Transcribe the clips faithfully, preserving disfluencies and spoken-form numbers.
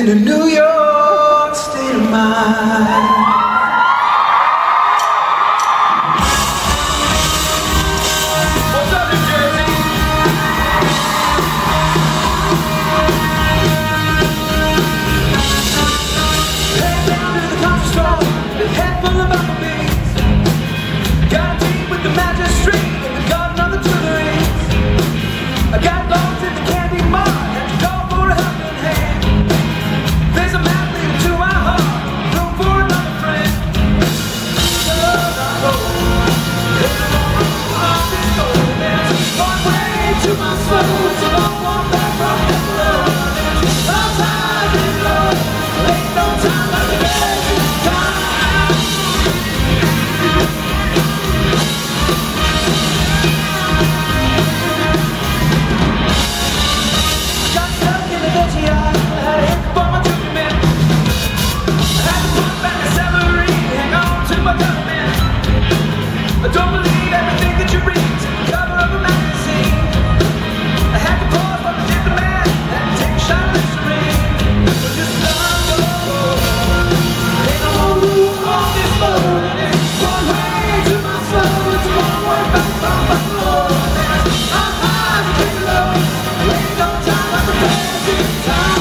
in a New York state of mind. What's up, New Jersey? Head down to the country store, with a head full of bumblebees. Got a team with the magistrate in the garden of the Tuileries. I got lost in the candy mart, had to call for a helping hand. There's a map leading to my heart, room for another friend. The love I hold, there's a long road this road. There's a long way to my soul, it's a long walk back from that road. There's no time in love, ain't no time like the best time. Got stuck in the ditchy, I had a hit for my treatment. I had to put back the celery, hang on to my government. I don't believe everything that you read, cover of a magazine. I had to pause while I did the math, had to take a shot of Listerine. So just let go. Ain't no more room on this road, and it's one way to my soul. It's a long way back from my floor. I'm high to take a low, ain't no time like the present time.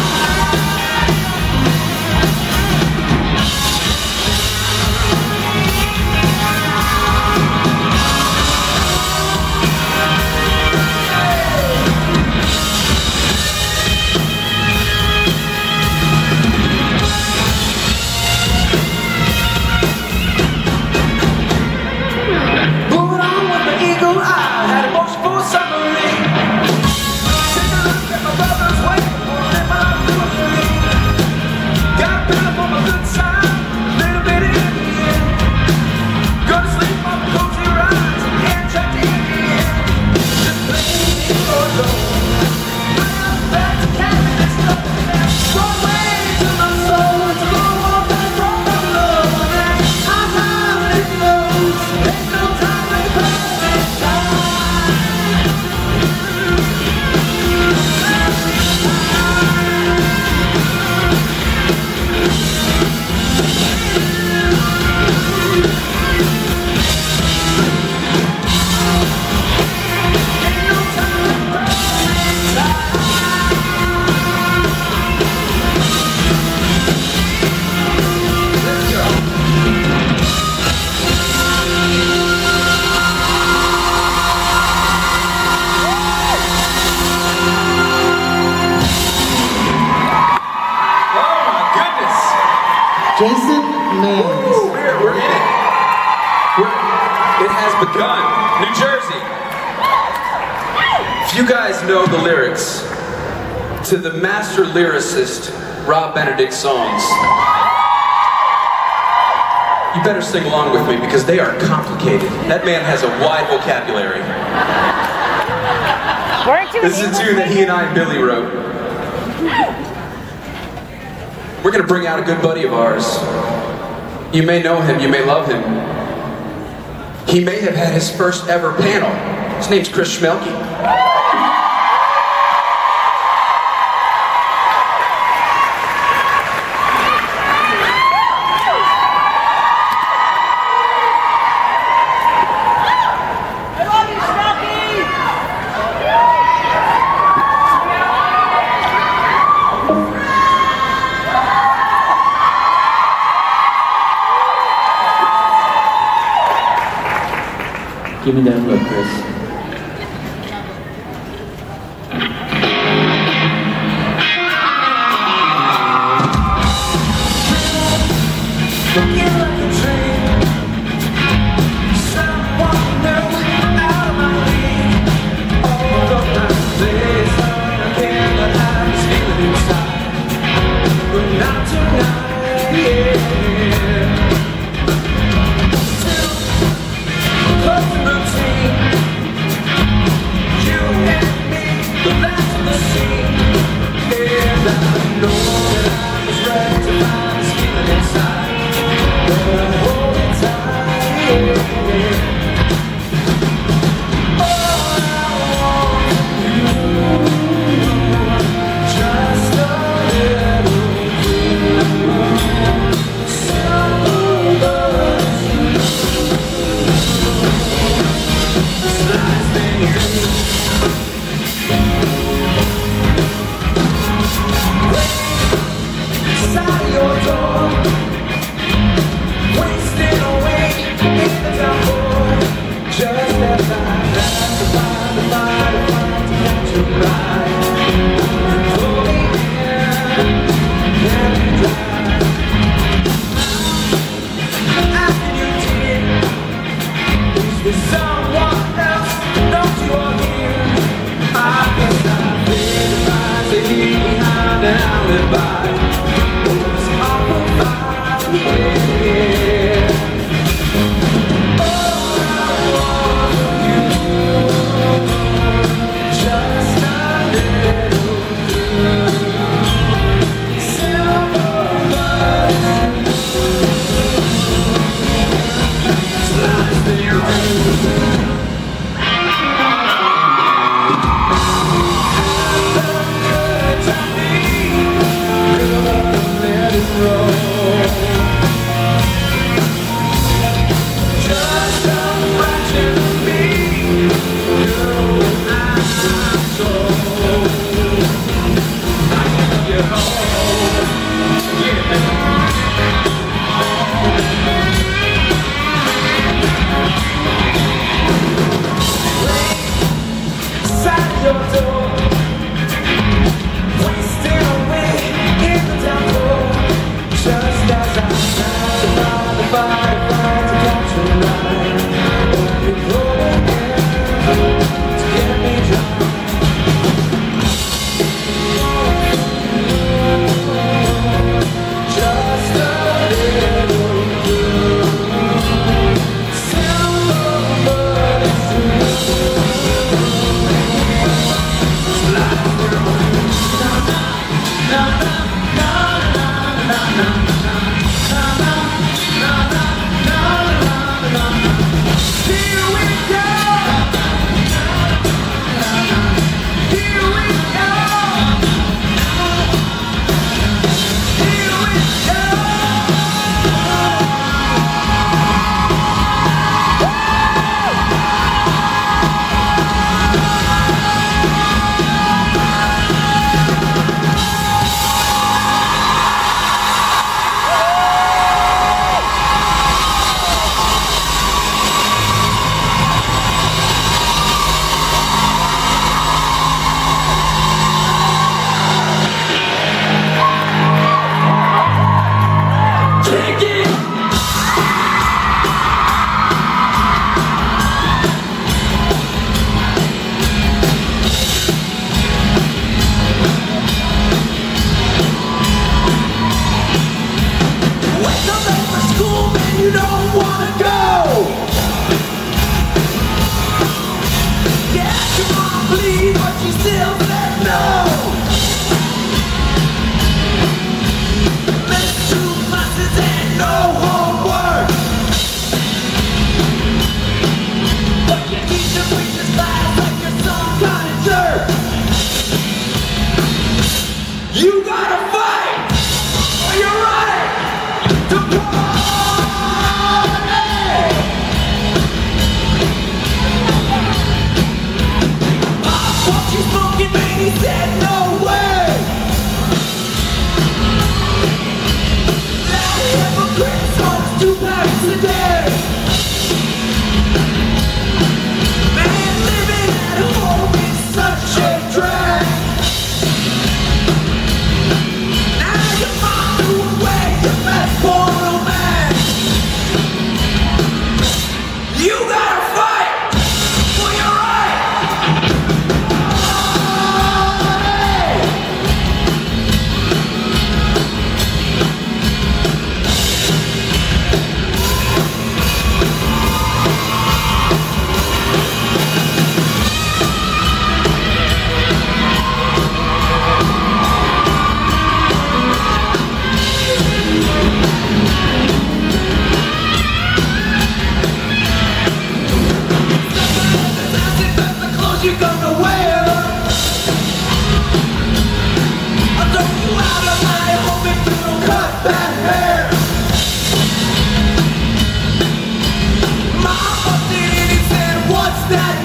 Moving on with my eagle eye, had a motion for a submarine. Take a look at my brother's way, live my life luxury. Got a pillow for my good side, little bit in the end. Go to sleep on the cozy rides, and check the Indian. Just play me for a go. I'm back to carry this stuff. One way to my soul, it's a long walk back from my love. I'm high when it blows, ain't no time like the present time. Oh my goodness! Jensen, man. We're, we're in it. We're, it has begun. New Jersey. If you guys know the lyrics to the master lyricist Rob Benedict's songs, you better sing along with me because they are complicated. That man has a wide vocabulary. Weren't you This is a tune that he and I and Billy wrote. We're gonna bring out a good buddy of ours. You may know him, you may love him. He may have had his first ever panel. His name's Chris Schmelke. Give me that look, Chris. Close the routine. Good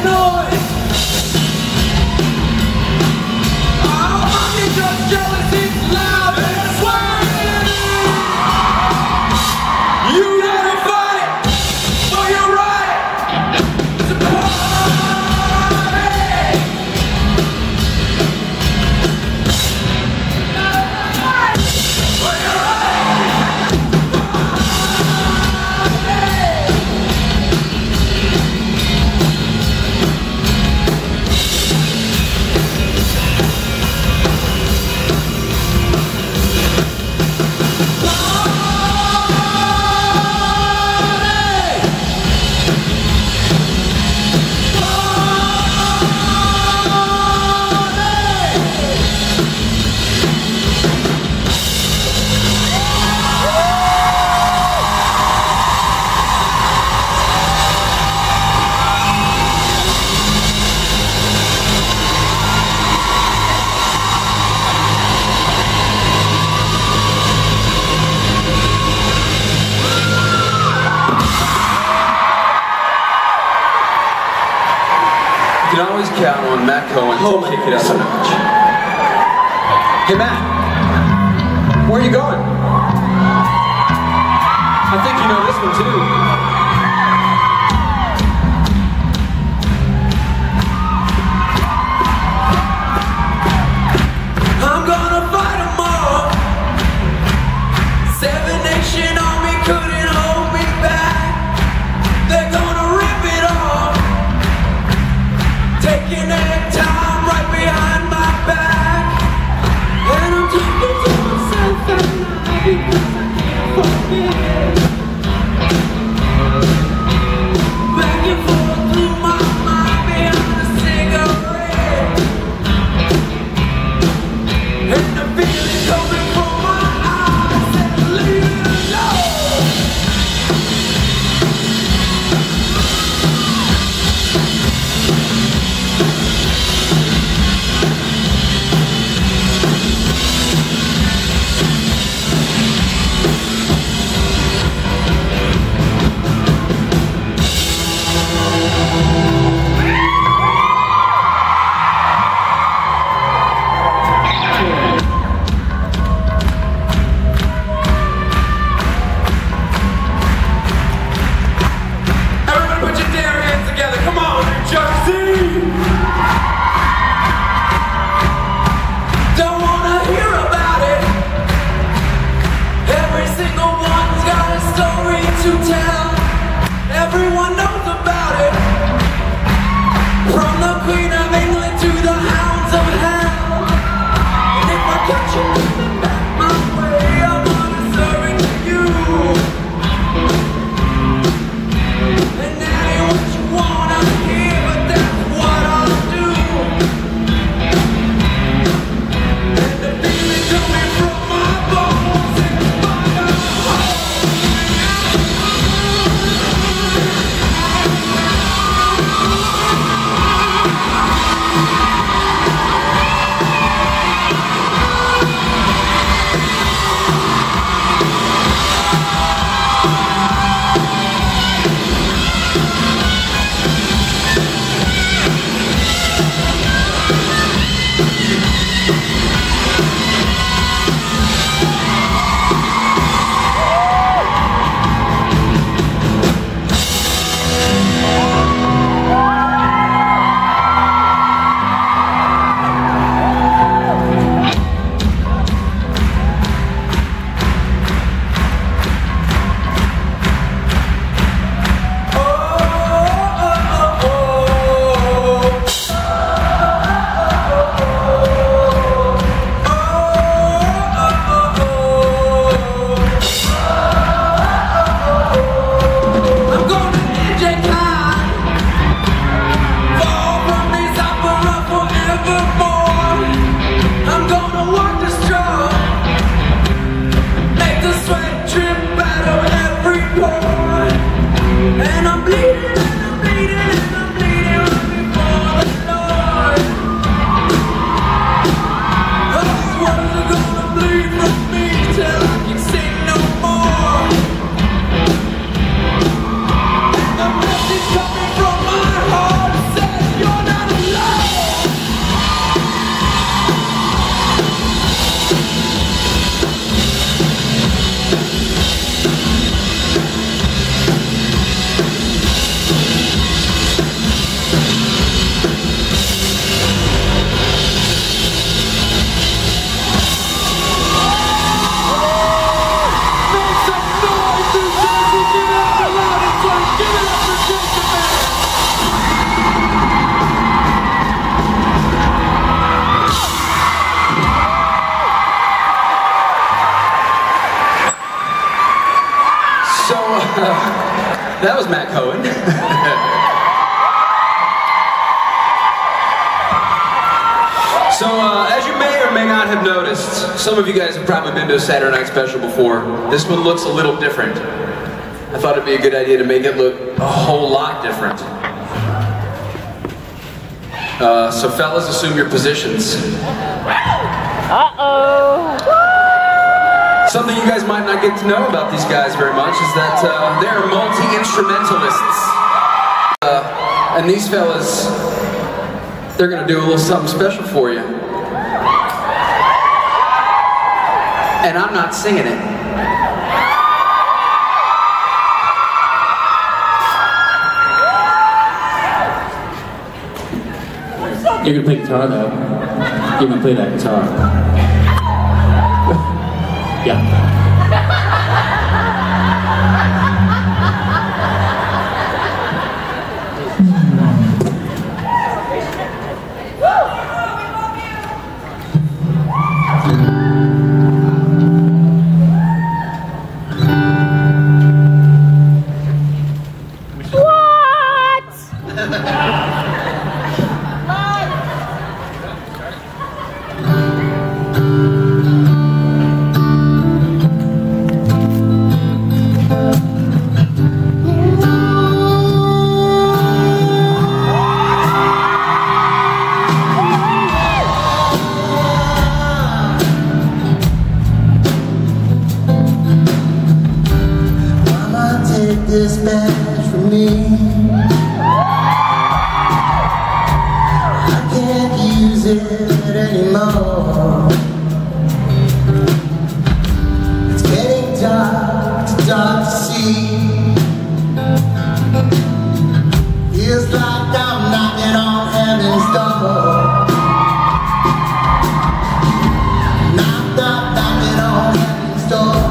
noise. Oh, I'm just jealousy, loud and Swain. You gotta fight for your right to party. For your right to You can always count on Matt Cohen to kick it up a notch. Hey Matt, where are you going? I think you know this one too. I'm gonna fight them all. Seven Nation Army couldn't hold me back. They're gonna rip it off, taking their time right behind my back. And I'm talking to myself at night because I can't forget. Back and forth through my mind behind a cigarette. And the feeling coming from my eyes and leave it alone. Everybody put your damn hands together. Come on, Jensen. Don't wanna hear about it. Every single one's got a story to tell. Everyone knows about it. From the Queen of England to the hounds of hell. And if I catch you coming back my way, I'm gonna serve it to you. And that ain't what you wanna hear, but that's what I'll do. And the feeling coming from my bones and my heart. That was Matt Cohen. So, uh, as you may or may not have noticed, some of you guys have probably been to a Saturday Night Special before. This one looks a little different. I thought it'd be a good idea to make it look a whole lot different. Uh, so fellas, assume your positions. Uh-oh. Something you guys might not get to know about these guys very much is that uh, they're multi-instrumentalists. Uh, and these fellas, they're gonna do a little something special for you. And I'm not singing it. You're gonna play guitar though. You're gonna play that guitar. Yeah. This badge from me, I can't use it anymore. It's getting dark, too dark to see. Feels like I'm knocking on heaven's door. Knock, knock, knocking on heaven's door.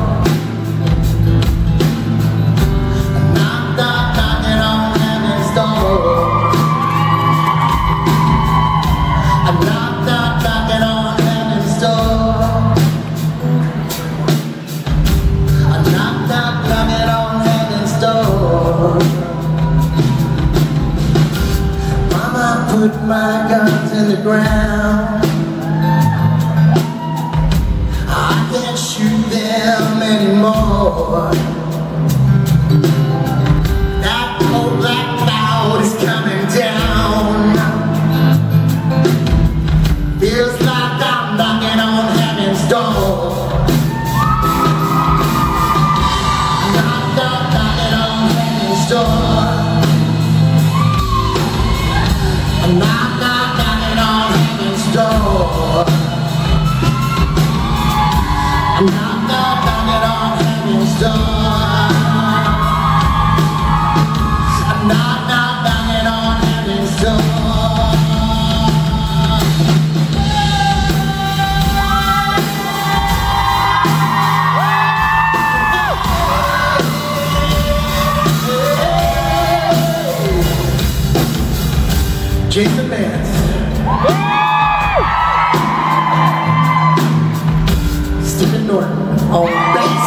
Put my guns in the ground. I can't shoot them anymore. That cold black cloud is coming down. Feels like I'm knocking on heaven's door. Knock, knock, knocking on heaven's door. Knock, knock, knocking on heaven's door. Knock, knock, knocking on heaven's door. Knock, knock, knocking on heaven's door. Jensen Stephen Norton on bass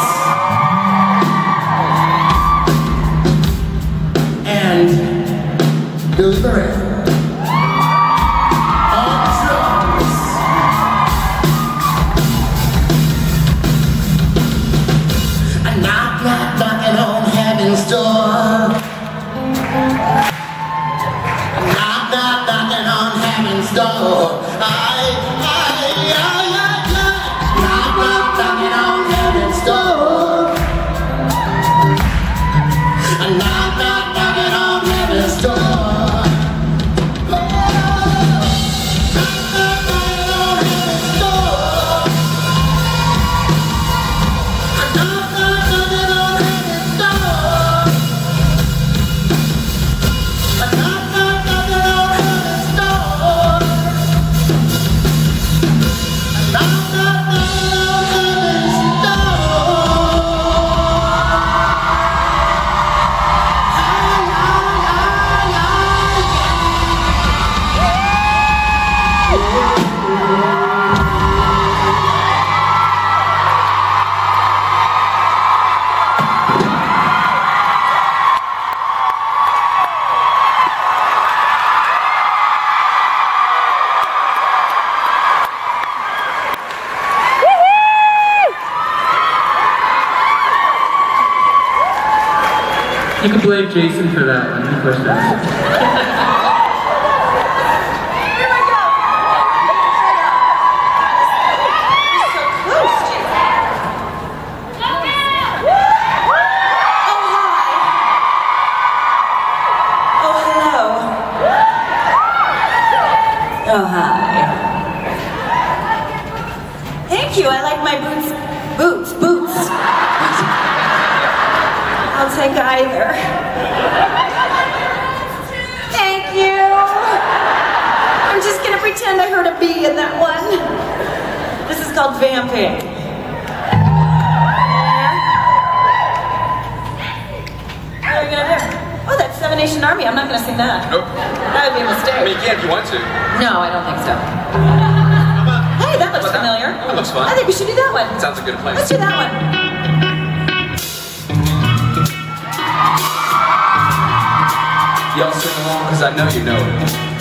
and Billy Moran on drums. A knock, knock, knocking on heaven's door. Door. I, I, I, I, knock, knock, knocking on heaven's door. Knock, knock, knocking on heaven's door. Oh, knock, knock, knocking on heaven's door. Knock, knock, knocking on heaven's door. Knock, knock, knocking on heaven's door. You can blame Jason for that one. He pushed that. Here we go. You're so close, Jason. Oh, hi. Oh, hello. Oh, hi. Thank you. I like my boots. Boots. Boots. I'll take either. Thank you. I'm just gonna pretend I heard a bee in that one. This is called vamping. What are we gonna do? Oh, that's Seven Nation Army. I'm not gonna sing that. Nope. That would be a mistake. I mean, you can if you want to. No, I don't think so. Hey, that looks familiar. That looks fun. I think we should do that one. Sounds like a good plan. Let's do that one. Y'all sing along because I know you know it.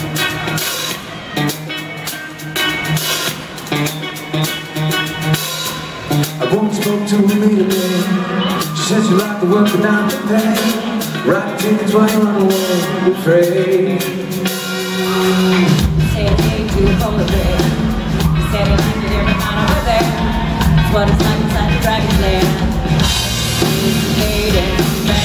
I once spoke to a lady, she said she liked the work and not the pay. Write tickets while you run away, afraid. Say hey to the polar bear. Said he liked it here but not over there. That's what it's like inside the dragon's lair. He's hated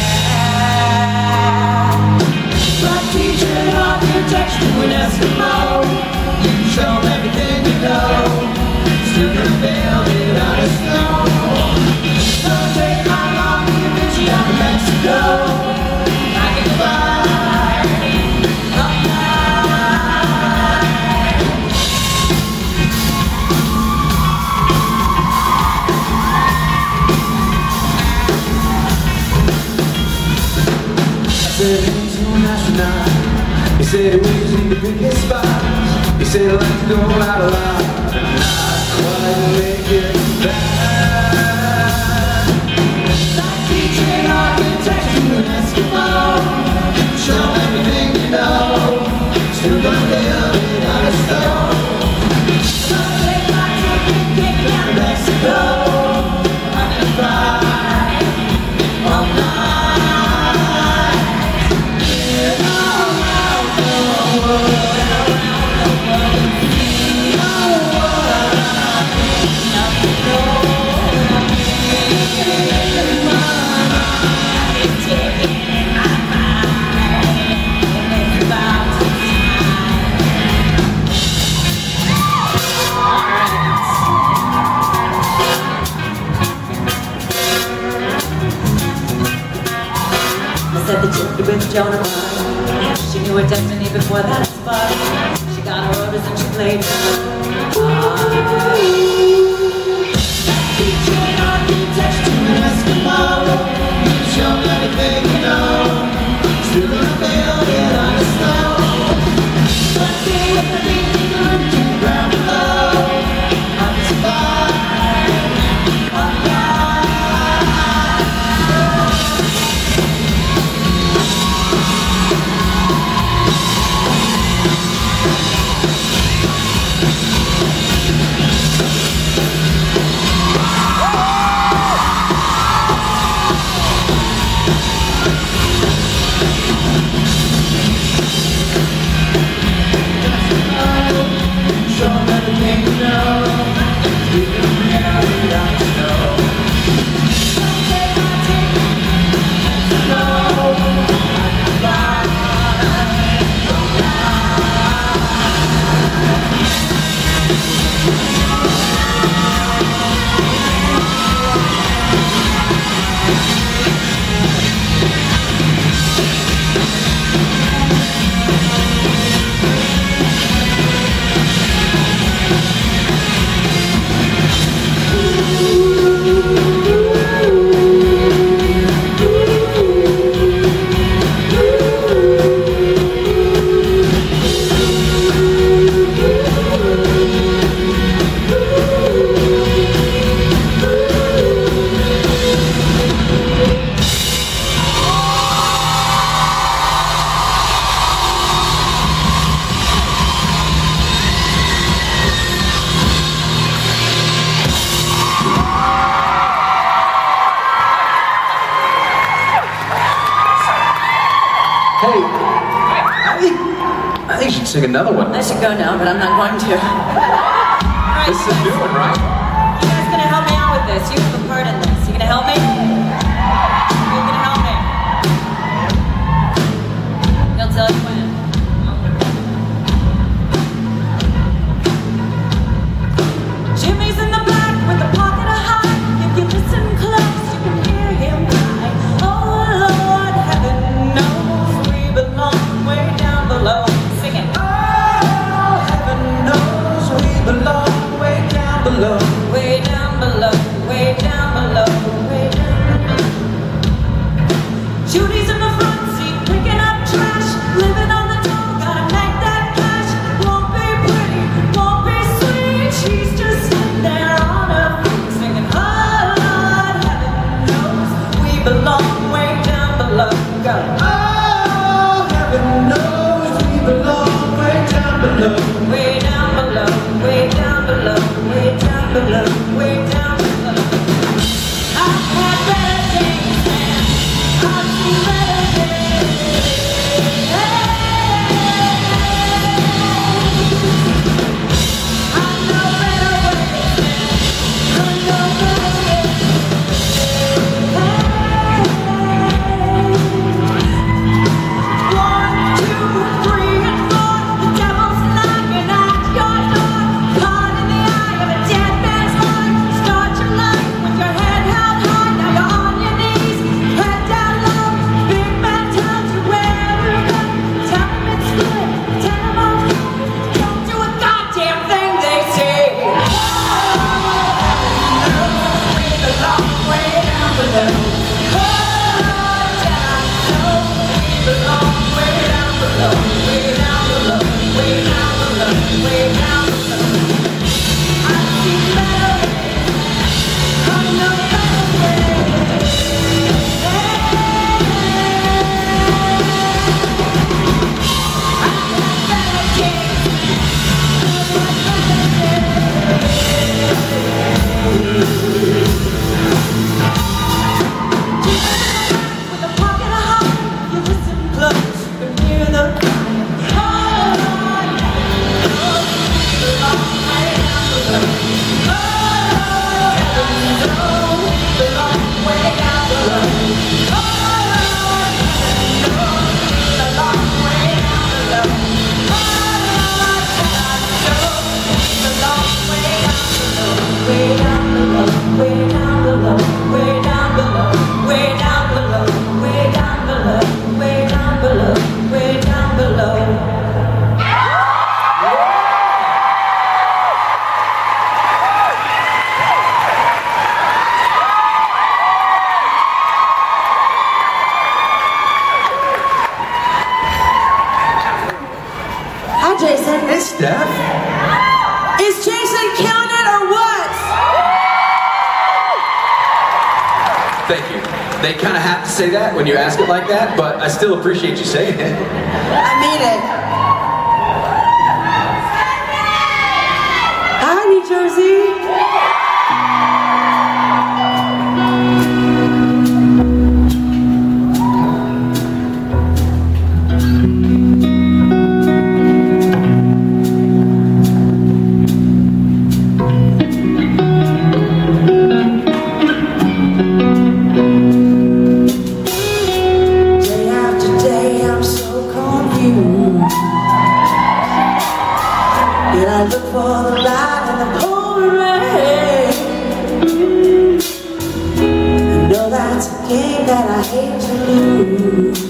bad. Like teaching architecture to an Eskimo. You can show them everything you know. Still gonna build it out of snow. Don't take my long to get you out of Mexico. I can fly all night. I said to an astronaut. He said it was in the biggest spot. He said I like to go out a lot and not quite make it back. Like teaching architecture to an Eskimo. Show everything you know. Still gonna build it out of stone. Gonna take my ticket, get down to Mexico. I'm gonna fly all night. Get all around the world. Said the chick with Jonah Mine. She knew her destiny before that spark. She got her orders and she played her. Teaching architecture to an Eskimo. Show them everything you know. Still gonna build it on the snow. But see if the beat is going to the ground below. I'm just fine. All night. sing another one. I should go now, but I'm not going to. Right, This is a new one, right? you guys gonna help me out with this? You have a part in this. You gonna help me? You're gonna help me. He'll tell you when. Jimmy's in the back with a pocket of high. If you listen close, you can hear him cry. Oh Lord, heaven knows we belong way down below. Sing it. Oh, heaven knows we belong way down below. Way down below, way down below, way down below. Judy's in the front seat, picking up trash. Living on the dole, gotta make that cash. Won't be pretty, won't be sweet. She's just sitting there on her feet, singing, oh Lord, heaven knows we belong way down below. Go. Oh, heaven knows we belong way down below. Way down below, way down below, way down below, way down below. I've had better days, man. I've seen better days. I know better ways, man. I know better ways. One, two, three, and four. The devil's knocking at your door. Caught in the eye of a dead man's heart. Start your life with your head held high. Now you're on your knees, head down low. Big man tells you where to go. Tell him it's good, tell him okay. Don't do a goddamn thing they say. We belong way down below. Oh, down low. We belong way down below. Way down below. Way down below. Way down below. I see better ways. I know better ways. I got better days. With a pocket of heart, you listen close, you can hear the cry. Oh, Lord, we belong way down below. Oh, heaven knows we belong way down below. Oh, Lord, heaven knows we belong way down below. Oh, Lord, God knows we belong way down below. Way down below, way down below, way down below, way down below, way down below, way down below, way down below. Hi, Jason. Hey, Steph. Is Jason killing it or what? Thank you. They kind of have to say that when you ask it like that, but I still appreciate you saying it. I mean it. Hi, New Jersey. Day after day, I'm so confused. Did I look for the light in the pouring rain? I know that's a game that I hate to lose.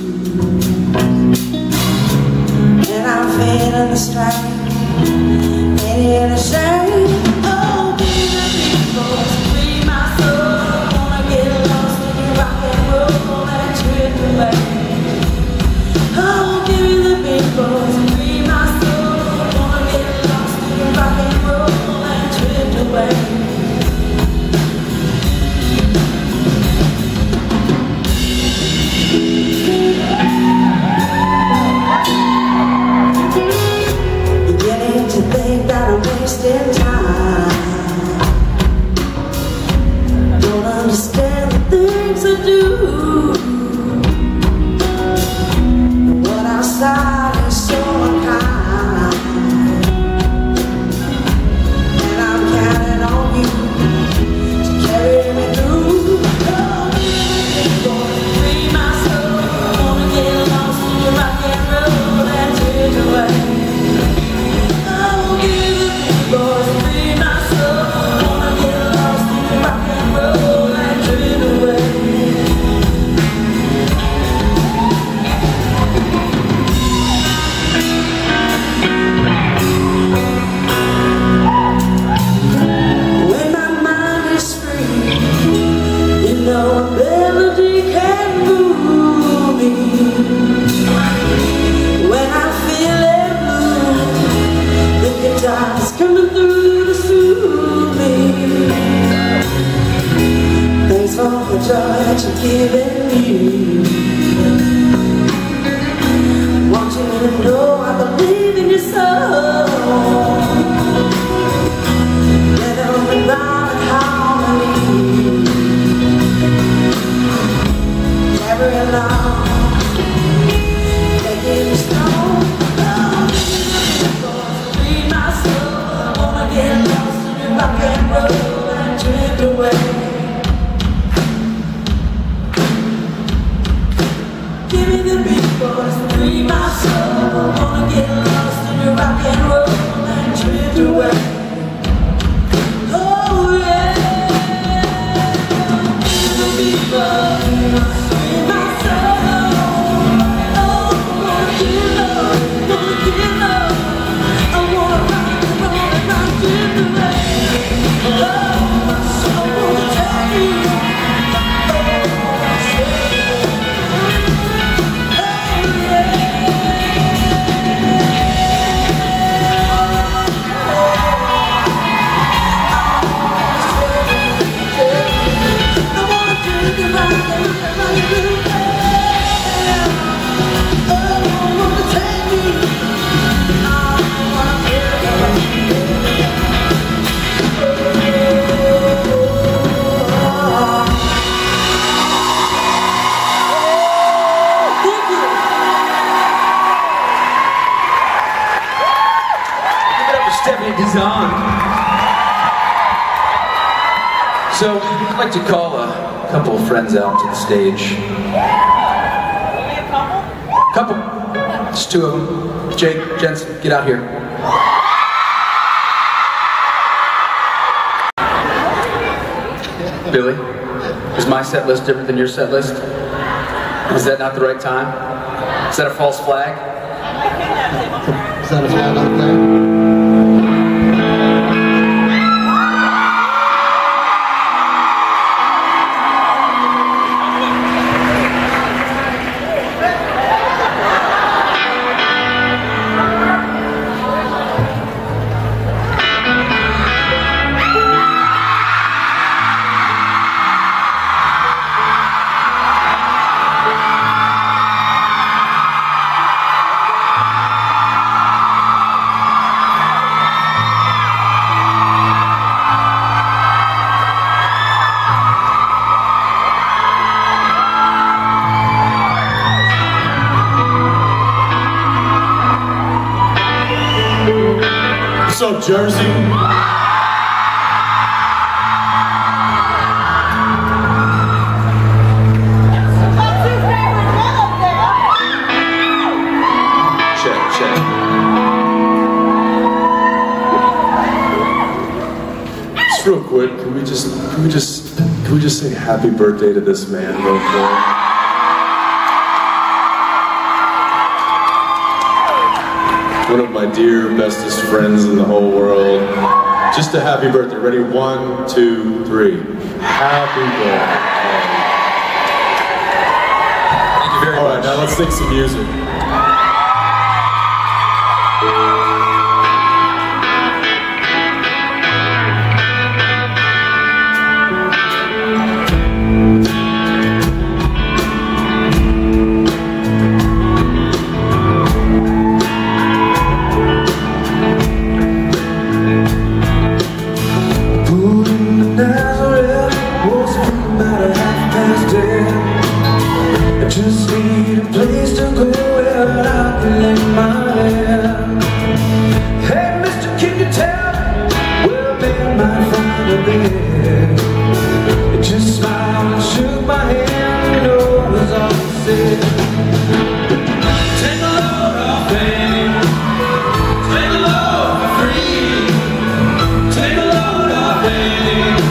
And I'm feeling the strain, feeling the shame. Oh, be the people, free my soul. Wanna get lost in your rock and roll and drift away. Oh, give me the people, free my soul. Wanna get lost in your rock and roll and drift away. Beginning to think that I'm wasting time. Dizon. So, I'd like to call a couple of friends out to the stage. Only a couple? Couple. Just two of them. Jake, Jensen, get out here. Billy, is my set list different than your set list? Is that not the right time? Is that a false flag? Is that a flag up there? What's up, Jersey? Check, check. Just real quick, can we just, can we just, can we just say happy birthday to this man real quick? One of my dear, bestest friends in the whole world. Just a happy birthday. Ready? One, two, three. Happy birthday. Thank you very All much. right, now let's sing some music. Just need a place to go where I can lay my head. Hey, mister, can you tell where a man might find a bed? It just smiled and shook my hand, you know, was all he said. Take a load off fame, take a load for free, take a load off fame.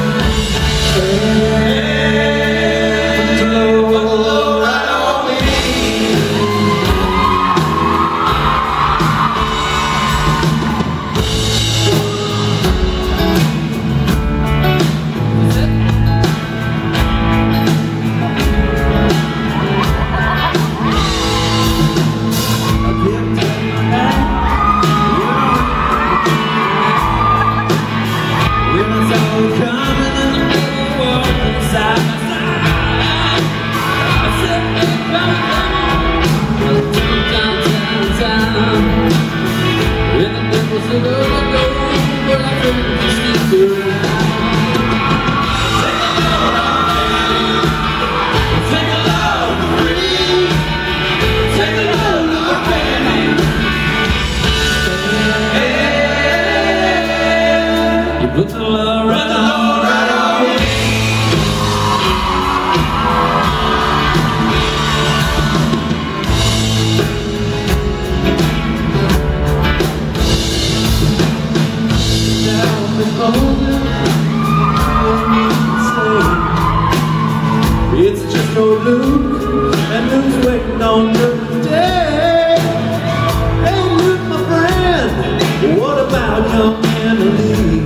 It's just old Luke, and Luke's waiting on the day. Hey Luke, my friend, what about young Emily?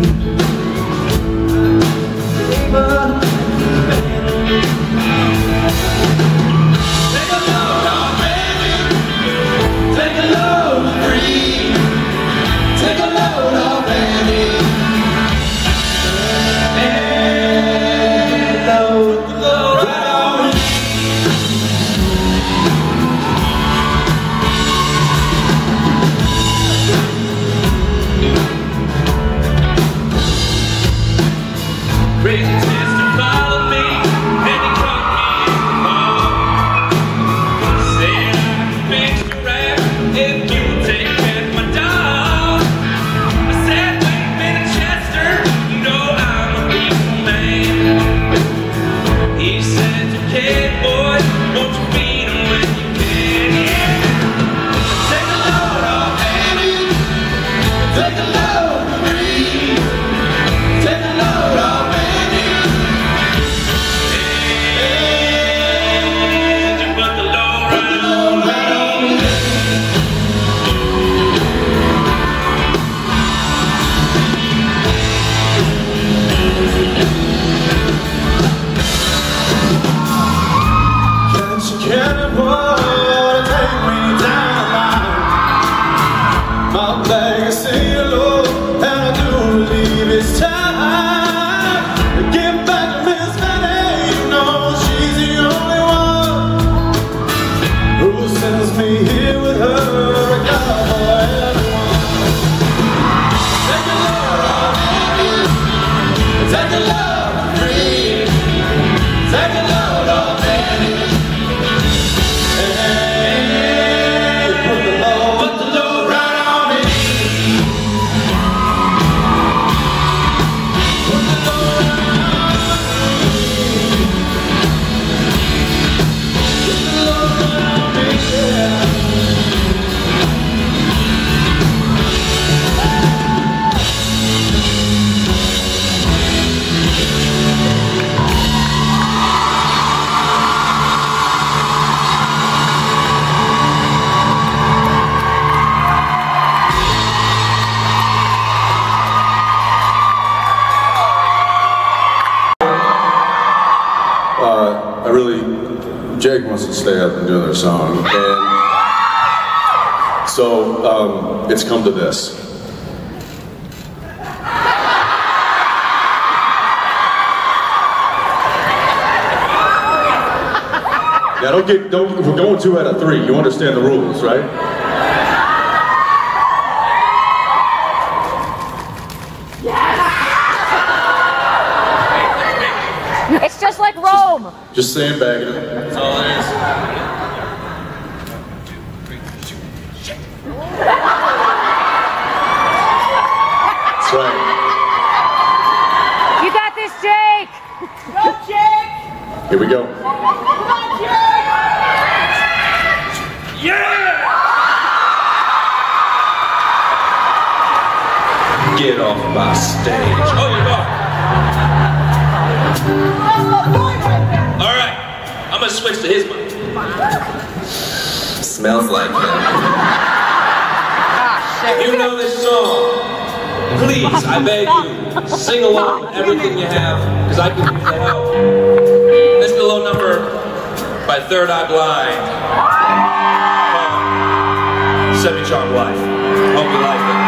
Eva, take a load off, baby. Take a load free. Take a load off, baby. Hey, load, load right on me. My legacy alone, and I do believe it's time to give back to Miss Fanny. You know she's the only one who sends me here with her. I got for everyone. Take your love, take your love free, take your love off me. Jake wants to stay up and do their song, and so um, it's come to this. Yeah, don't get, don't, we're going two out of three. You understand the rules, right? It's just like Rome. Just, just sandbagging it. That's all it is. That's right. You got this, Jake. Go, Jake! Here we go. Come on, Jake! Yeah! Get off my stage. Oh, you're gone. Alright, I'm gonna switch to his mic. Smells like him. If you know this song, please, I beg you, sing along with everything you have, because I can use the help. This is the low number by Third Eye Blind. Called Semi-Charmed Life. Hope you like it.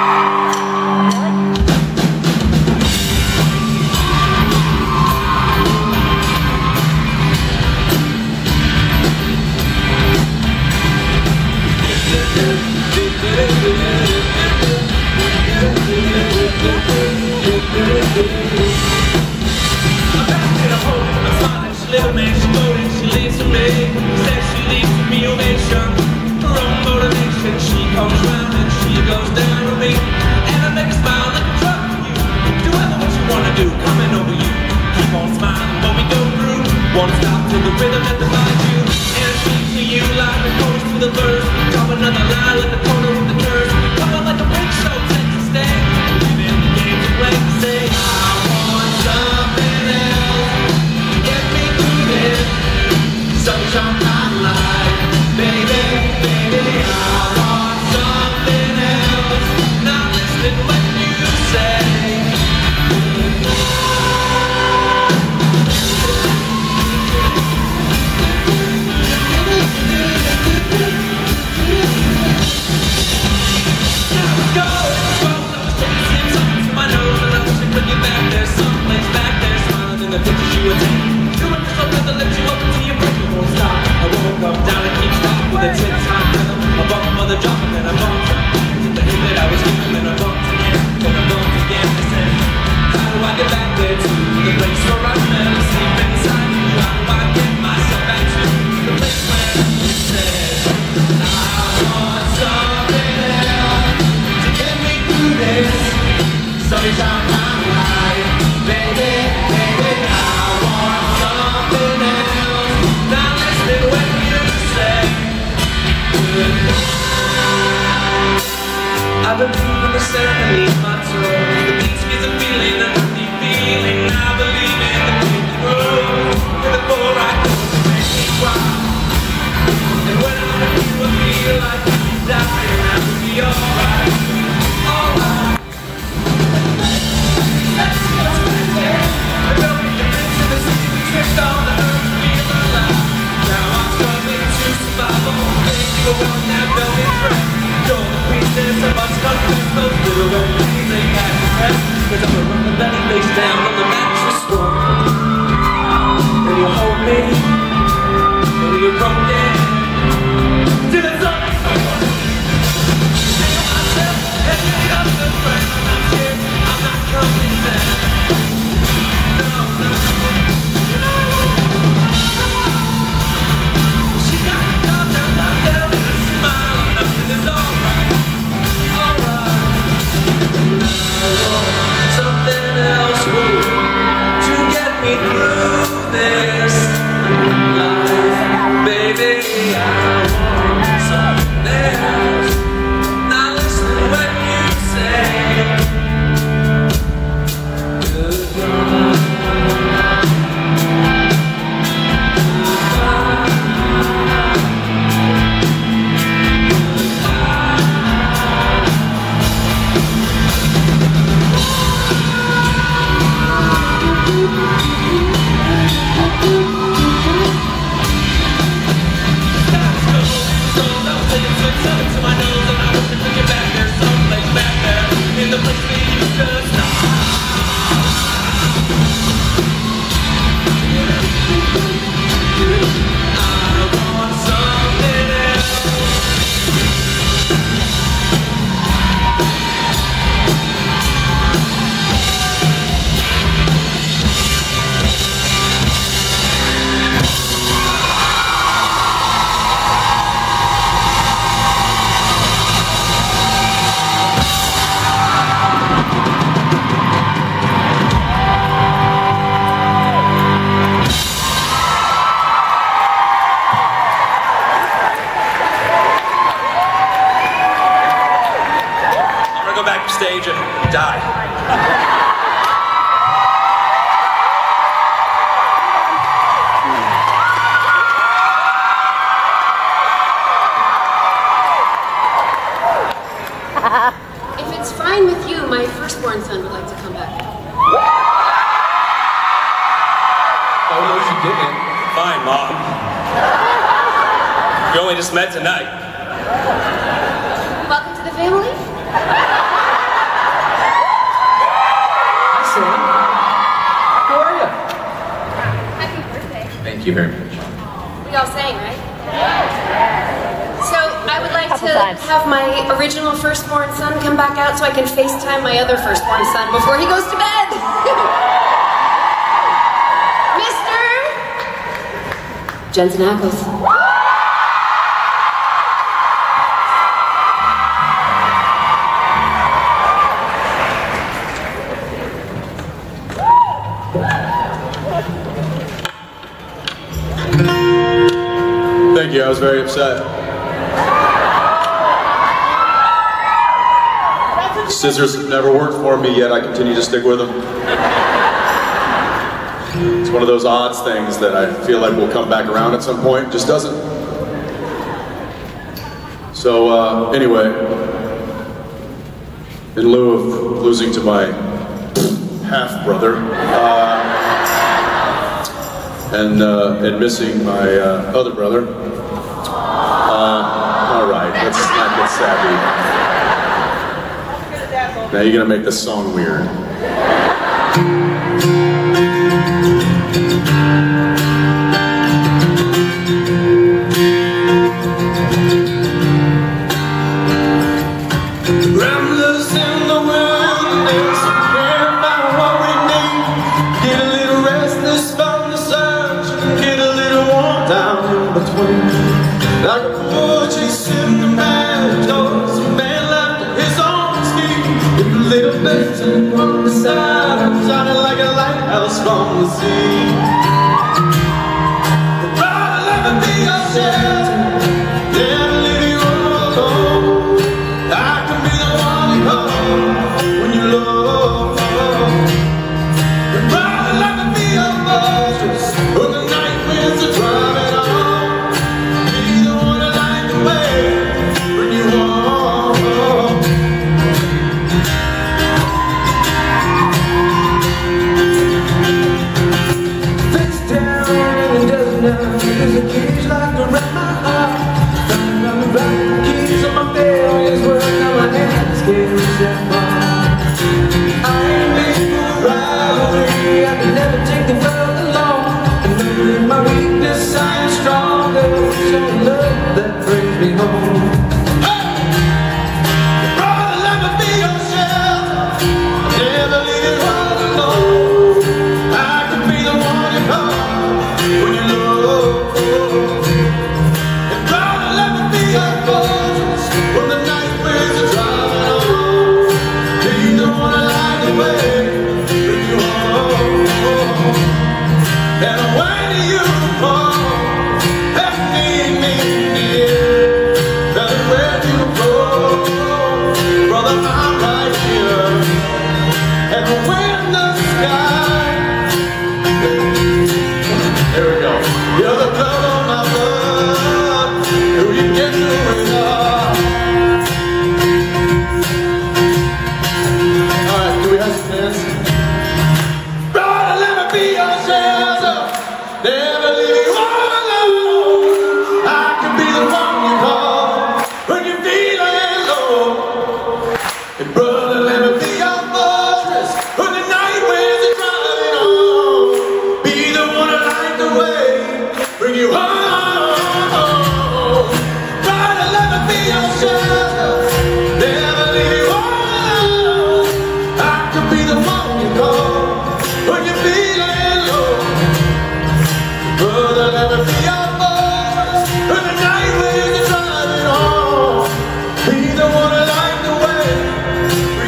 Little man, she voted, she leaves for me. Says she leaves for me ovation. Her own motivation. She comes round and she goes down with me. And I make her smile like a truck for you. Do ever what you wanna do, coming over you. Keep on smiling when we go through. Won't stop till the rhythm that defines you. And it speaks to you like the chorus to the verse. Drop another line like the corner of the curse. Coming like a big show, take a stand. Living the game to play to say, I want something else. Sunshine my life, baby, baby, I want something else. Not listening when you say now we go, go, chasing something to my nose, and I wish I could get back there, someplace back there, smiling in the pictures you would take. Doing this something that lets you up into your brain. Won't stop. I won't come down and keep stop with a ten time rhythm. I bump mother drop and then I bumped her. With the hit that I was doing and I bumped again. Then I bumped again. I said, how do I get back there to the place where I fell asleep inside you? How do I get myself back to the place where you said, I want something else to get me through this. Sunshine my life, baby, baby, I want something else. Not listening when you say goodbye. I believe in the sound that leaves my soul. The beats gives a feeling, a deep feeling. I believe in the green road. In the core I go to make me cry. And when I'm with you I feel like I'm dying. I will be alright, alright. That's what's right there. I don't need to mention the city we tripped on the earth to feel alive. Now I'm struggling to survive. I'm gonna take you around that velvet thread. You're the princess of Met tonight. Welcome to the family. Hi, Swain. How are you? Happy birthday. Thank you very much. We all sang, right? So I would like Couple to times. have my original firstborn son come back out so I can FaceTime my other firstborn son before he goes to bed. Mister Jensen Ackles. Thank you, I was very upset. Scissors have never worked for me yet, I continue to stick with them. It's one of those odds things that I feel like will come back around at some point, just doesn't. So uh, anyway, in lieu of losing to my half-brother, uh, and, uh, and missing my uh, other brother. Uh, all right, let's not get savvy. Now you're gonna make this song weird. Ramblers in the wilderness, can't find what we need. Get a little restless from the search, get a little worn down in between. Like a bull chasing the matadors, a man left to his own scheme. With a little blessing from the side, shining like a lighthouse from the sea. Brother, let me be your shelter, never leave you alone. I can be the one you call when you're low. Brother, let me be your fortress when the night winds are driving on. Be the one to light the way when you walk.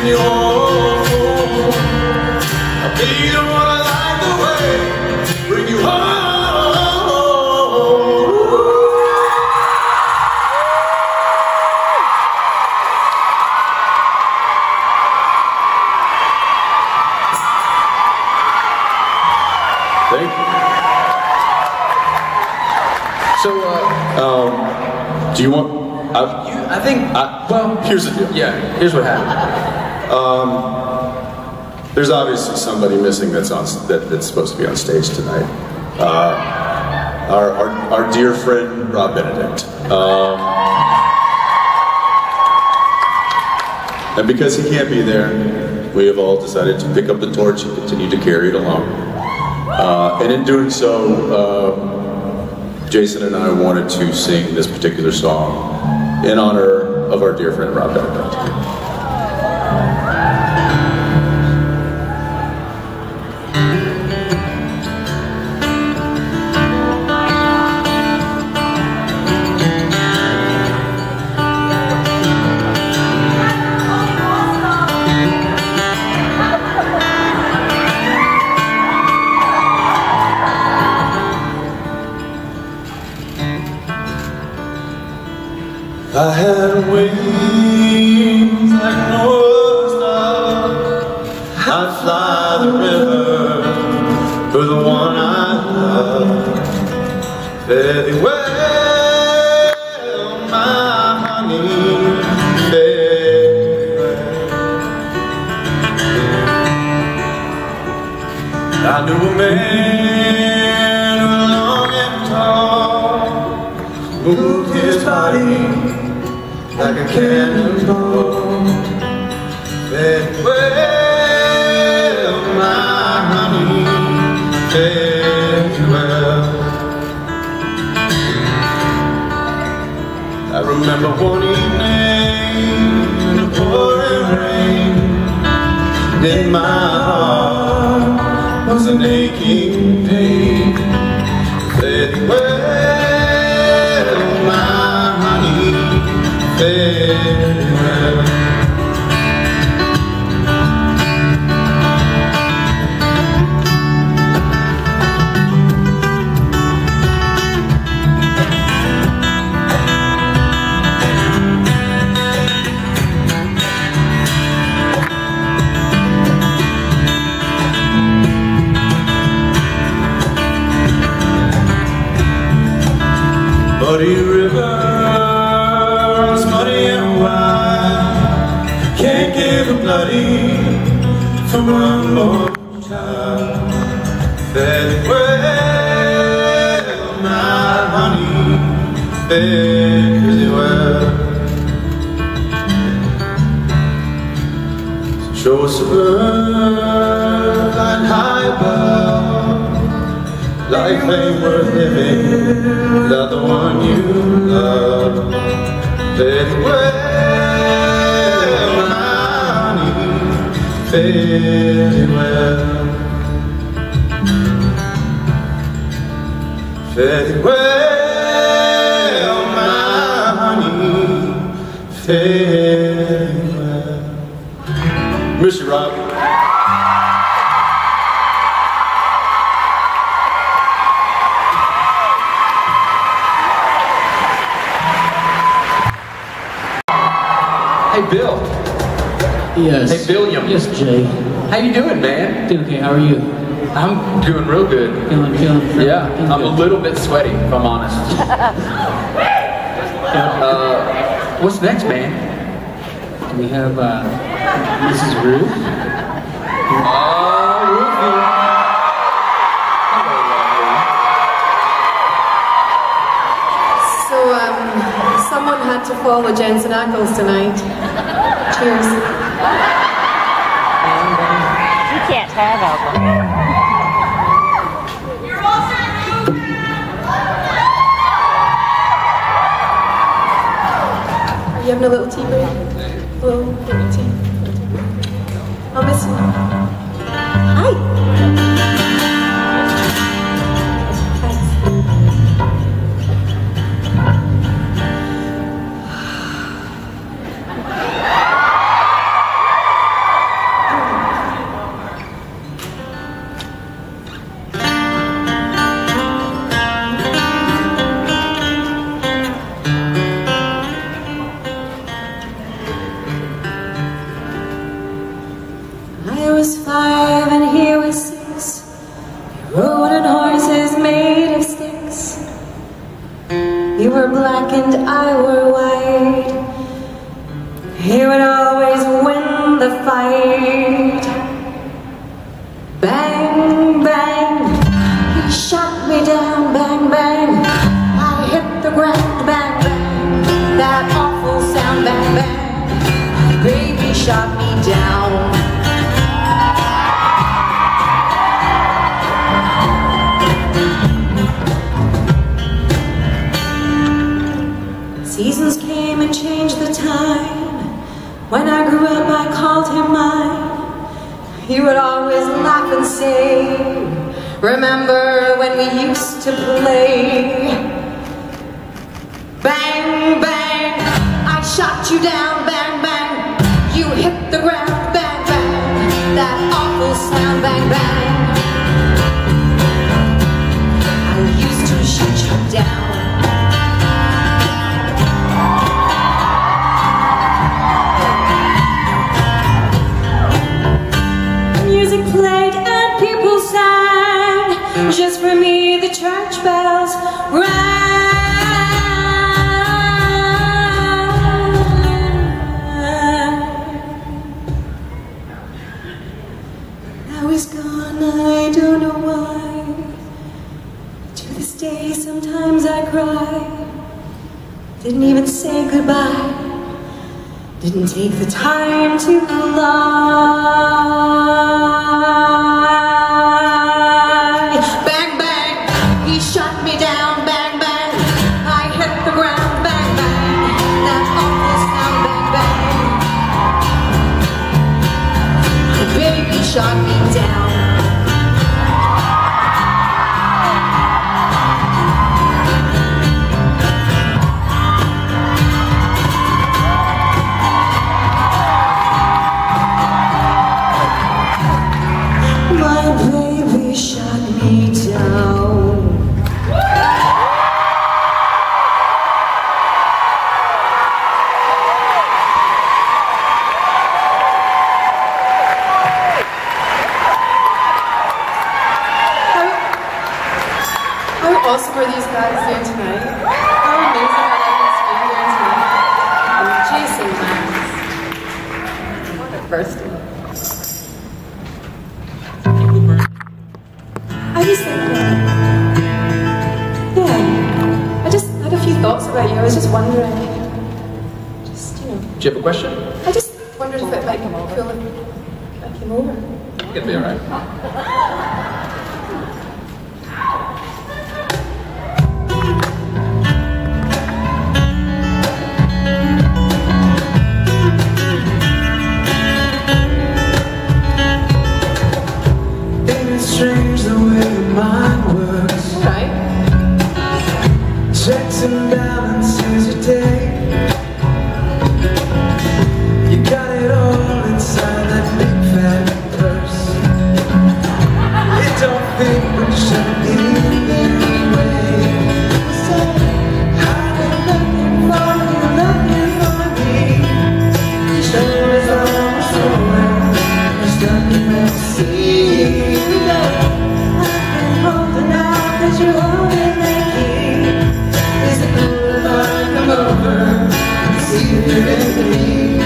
take you home. I'll be the one I like the way, bring you home. Thank you. So, uh, Um, do you want? I, you, I think, I, well, here's the deal. yeah, here's what happened. There's obviously somebody missing that's on that, that's supposed to be on stage tonight. Uh, our, our our dear friend Rob Benedict. Um, and because he can't be there, we have all decided to pick up the torch and continue to carry it along. Uh, and in doing so, uh, Jason and I wanted to sing this particular song in honor of our dear friend Rob Benedict. I had wings like no star. I'd fly the river for the one I love. Fare thee well, my honey, fare thee well. I knew a man who was long and tall, moved his body like a cannonball. Fare thee well, my honey, fare thee well. I remember one evening in the pouring rain, and in my heart was an aching pain. Fare thee well, my honey, fare thee well. Muddy river, muddy and wide, can't give a bloody for one more time. Fare thee well, my honey, fare thee well. So show us a bird flying high above. Life ain't worth living without the one you love. Fare thee well, my honey, fare thee well. Fare thee well, my honey, fare thee well. Mister Rob. Hey, Bill. Yes. Hey, Billiam. Yes, Jay. How you doing, man? Doing okay. How are you? I'm doing real good. Feeling, feeling. feeling Yeah, feeling I'm a good. little bit sweaty, if I'm honest. uh, what's next, man? Do we have uh, Missus Ruth? Oh, Ruthie. So, um, someone had to follow Jensen Ackles tonight. Cheers. You can't have alcohol. Are you having a little tea break? A little, little tea? I'll miss you. Hi. Thanks. was five and he was six. They rode on horses made of sticks. You were black and I were white. He would always win the fight. Bang, bang, he shot me down. Bang, bang, I hit the ground. Bang, bang, that awful sound. Bang, bang, my baby shot me down. Seasons came and changed the time. When I grew up, I called him mine. He would always laugh and say, remember when we used to play? Bang, bang, I shot you down. Bang, bang, you hit the ground. Bang, bang, that awful sound. Bang, bang, I used to shoot you down. Music played and people sang. Just for me the church bells rang. Now he's gone, I don't know why. To this day sometimes I cry. Didn't even say goodbye. Didn't take the time to lie. Bang, bang, he shot me down. Bang, bang, I hit the ground. Bang, bang, that awful sound. Bang, bang, my baby shot me down. Awesome are these guys doing tonight? How amazing are they doing tonight? And Nj Sns. What a birthday. I just think, yeah, I just had a few thoughts about you. I was just wondering, just, you know. Do you have a question? I just wondered if it might be cool if I came over. It'll be alright. Strange the way your mind works. Right. Checks and balances your day. You got it all inside that big fat purse. You don't think we should be anyway. So I've been looking for you, looking for me. The show is almost over. There's nothing left to see. You're holding the key. Is it cool if I come over and see if you're into me?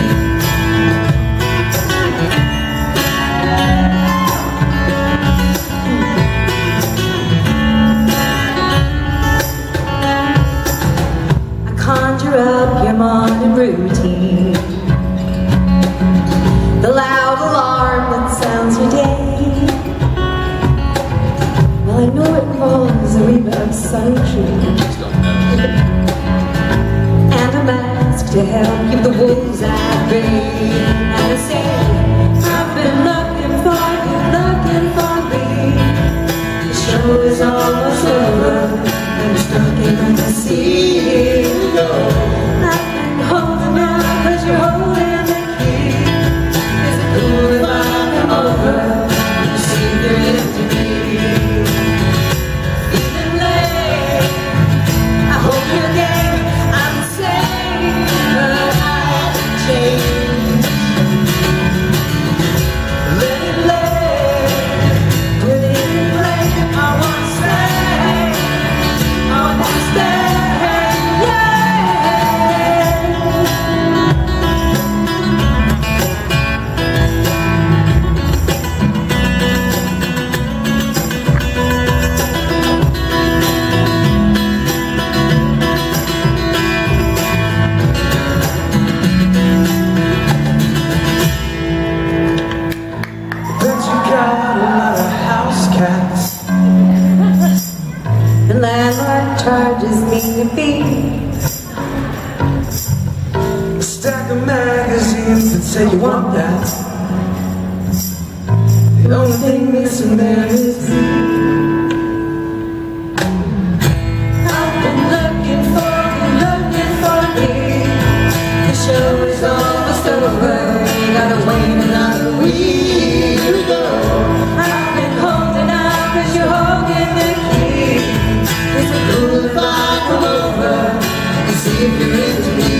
I conjure up your morning routine, the loud alarm that sounds your day. I know it calls a wee bit of sunshine and a mask to help keep the wolves at bay. And I say, I've been looking for you, looking for me. The show is almost over, and there's nothing left to see. I've been holding out, but you're holding the key. Is it cool if I come over and see if you're into me? Let it you want that. The only thing missing there is me. I've been looking for you, looking for me. The show is almost over. You gotta wait another week to go. I've been holding out 'cause you're holding the key. Is it cool if I come over and see if you're into me?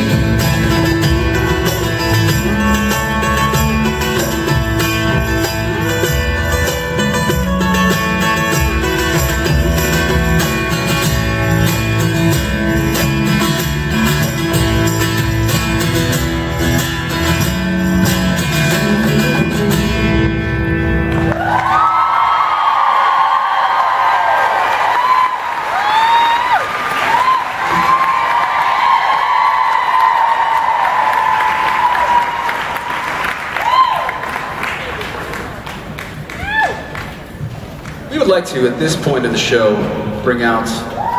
We would like to, at this point of the show, bring out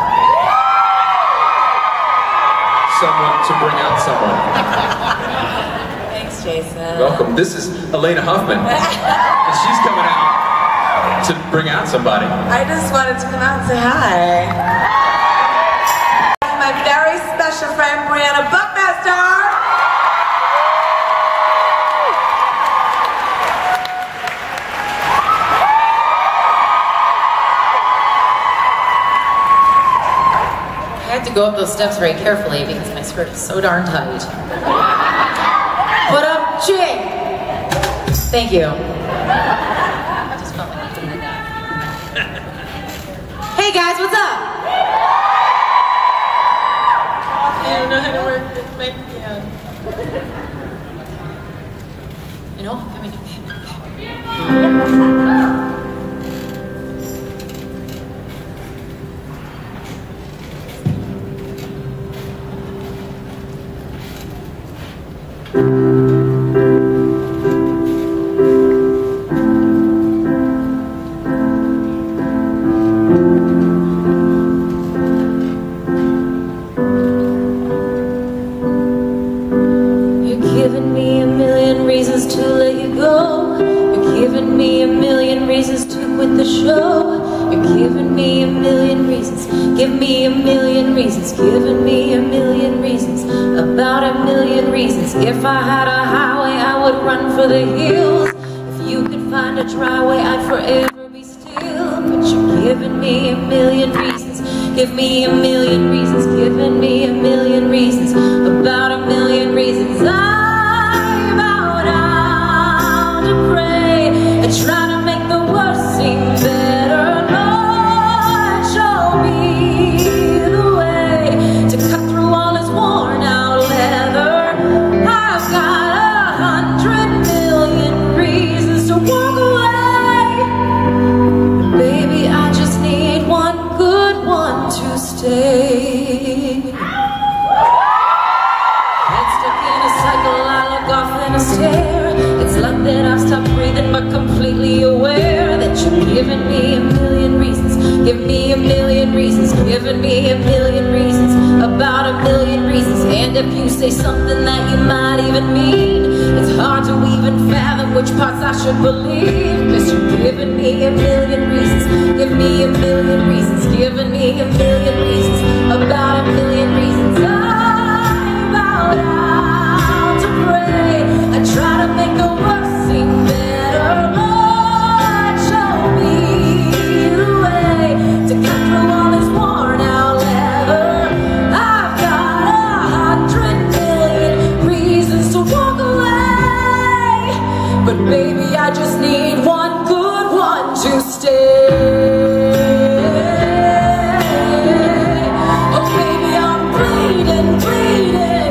someone to bring out someone. Thanks, Jason. Welcome. This is Elena Huffman, and she's coming out to bring out somebody. I just wanted to come out and say hi. My very special friend, Briana Buckmaster. I have to go up those steps very carefully because my skirt is so darn tight. What up, Jake? Thank you. I just felt like I couldn't have that. Hey guys, what's up? I don't know how to work this mic yet. You know, I mean, if I had a highway, I would run for the hills. If you could find a dry way, I'd forever be still. But you're giving me a million reasons. Give me a million reasons. Giving me a million reasons. About a million reasons. I bow down to pray and try to make the worst seem better. Lord, show me the way to cut through all this worn out leather. I've got a hundred million reasons to walk away. Baby, I just need one good one to stay. Head stuck in a cycle, I look off and I stare. It's like that I've stopped breathing but completely aware that you're giving me a million reasons. Give me a million reasons. Giving me a million reasons. About a million reasons. And if you say something that you might even mean, it's hard to even fathom which parts I should believe. Cause you're giving me a million reasons. Give me a million reasons. Giving me a million reasons. About a million reasons. I bow down to pray. I try to make the worst seem better. Lord, show me the way to cut through all this worn out leather. I've got a hundred million reasons to walk away. But baby, I just need one good one to stay. Oh baby, I'm bleeding, bleeding.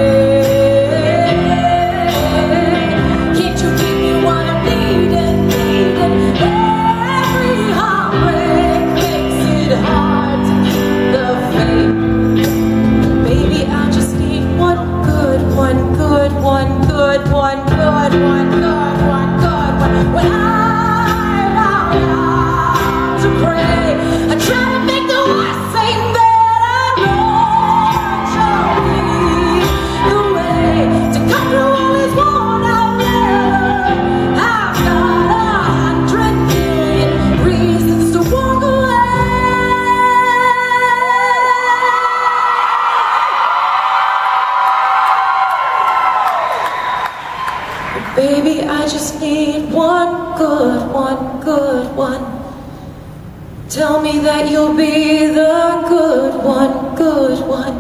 Can't you give me what I'm needing, needing? Every heartbreak makes it hard to keep the faith. Baby, I just need one good, one good, one good, one good, one good, one good, one. When I bow down to pray, I try to make the worst seem better. Lord, show me the way to cut through all these worn out Baby, I just need one good, one good one. Tell me that you'll be the good one, good one.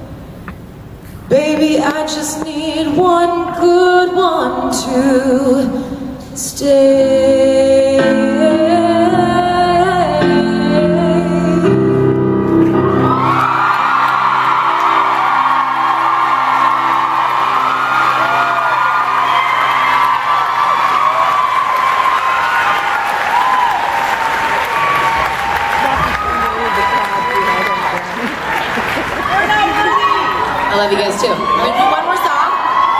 Baby, I just need one good one to stay. I love you guys too. I'm gonna do one more song.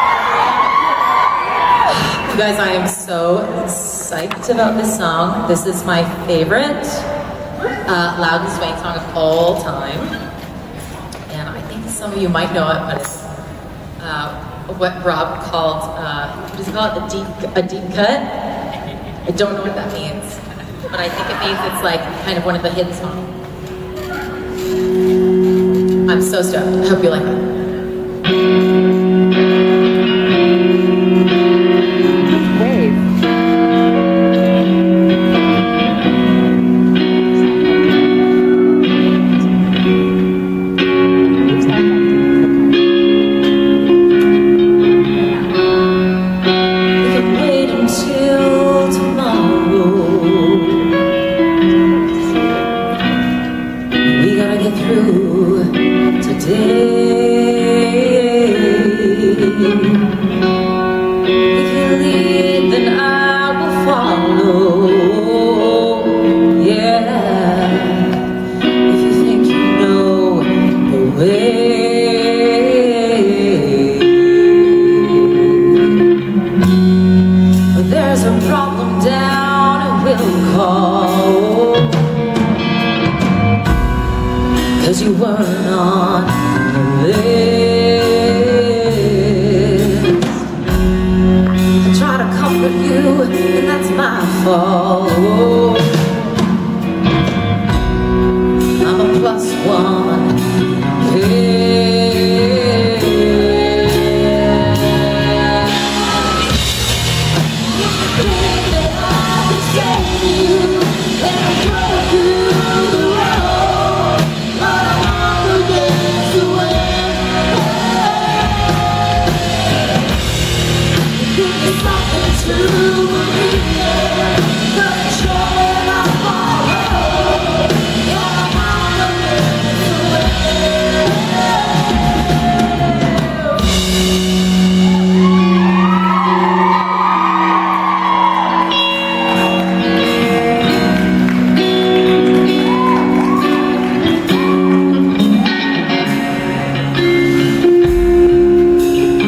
You guys, I am so psyched about this song. This is my favorite uh, Louden Swain song of all time. And I think some of you might know it, but it's uh, what Rob called, uh, what does he call it? A deep, a deep cut? I don't know what that means, but I think it means it's like kind of one of the hit songs. I'm so stoked. I hope you like it.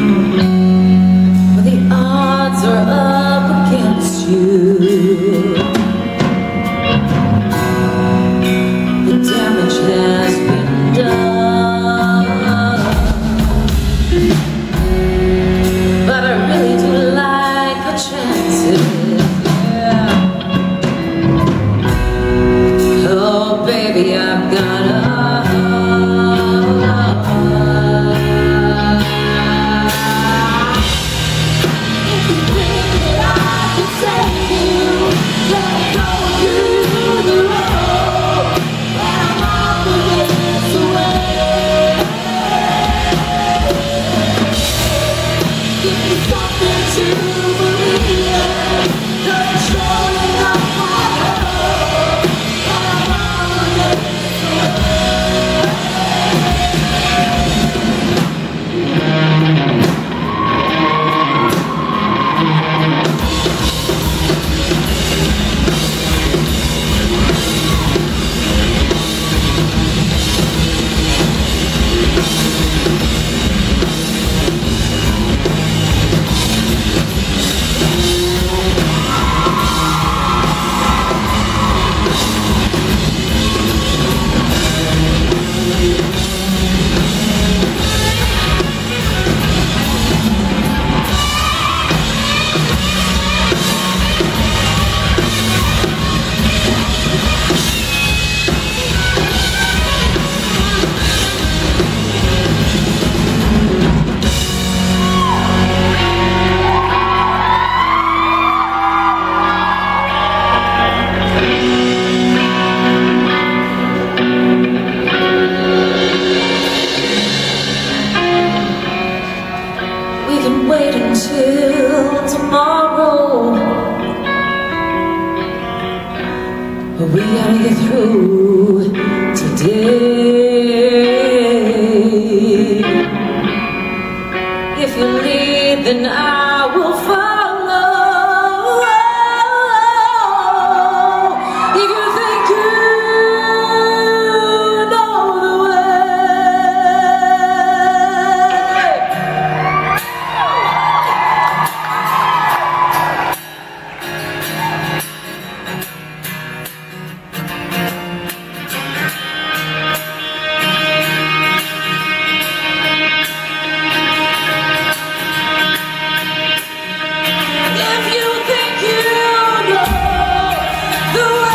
Are up against you. through today. If you lead, then I will follow. If you think you know the way. If you think you know the way.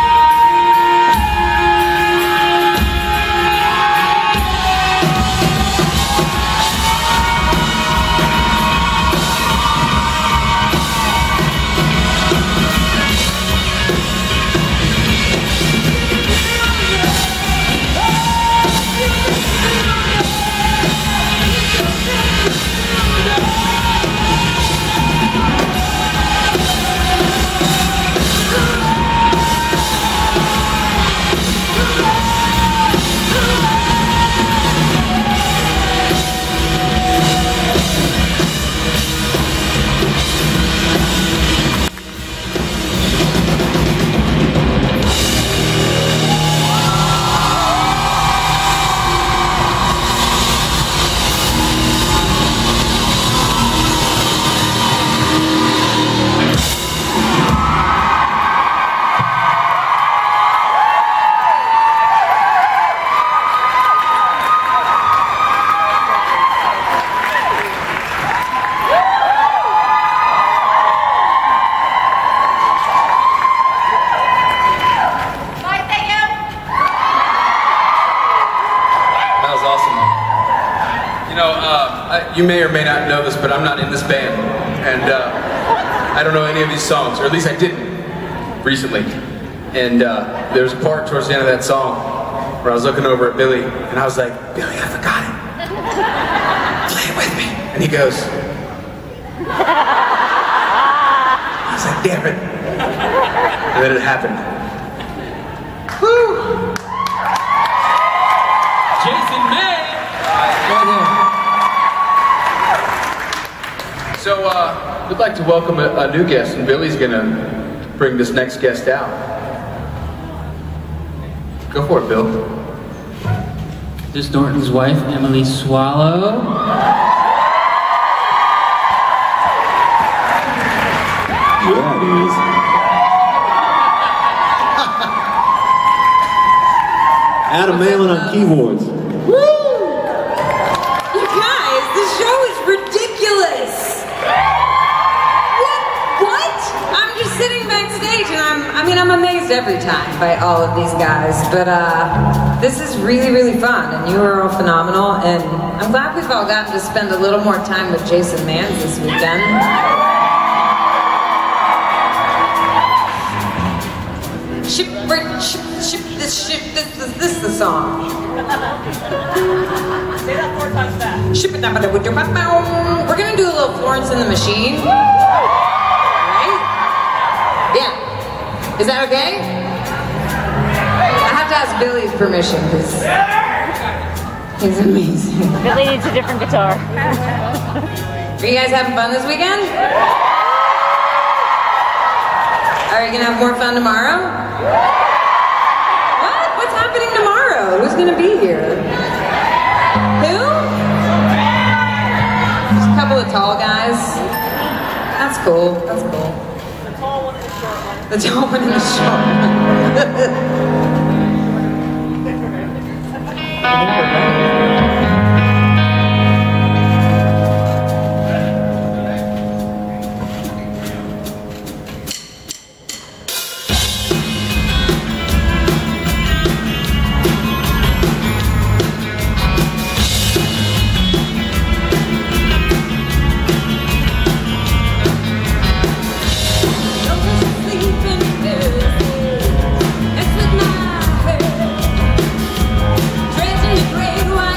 That was awesome. You know, uh, I, you may or may not know this, but I'm not in this band, and uh, I don't know any of these songs, or at least I didn't recently. And uh, there was a part towards the end of that song where I was looking over at Billy, and I was like, "Billy, I forgot it. Play it with me." And he goes, I was like, "Damn it!" And then it happened. Woo! Jason May. So, uh, we'd like to welcome a, a new guest, and Billy's gonna bring this next guest out. Go for it, Bill. This is Norton's wife, Emily Swallow. Yeah, it is. Adam Malin on keyboards. You guys, the show is ridiculous. What? What? I'm just sitting backstage and I'm, I mean, I'm amazed every time by all of these guys, but uh, this is really, really fun, and you are all phenomenal, and I'm glad we've all gotten to spend a little more time with Jason Mans this weekend. Ship, right, ship, ship, this ship, this, this, this is the song. Say that four times fast. Ship it down, we're gonna do a little Florence and the Machine. Right? Yeah. Is that okay? I have to ask Billy's permission because he's amazing. Billy needs a different guitar. Are you guys having fun this weekend? Are you gonna have more fun tomorrow? What? What's happening tomorrow? Who's gonna be here? Who? Just a couple of tall guys. That's cool. That's cool. The tall one and the short one. The tall one and the short one. It's with my head, dressed in your gray white.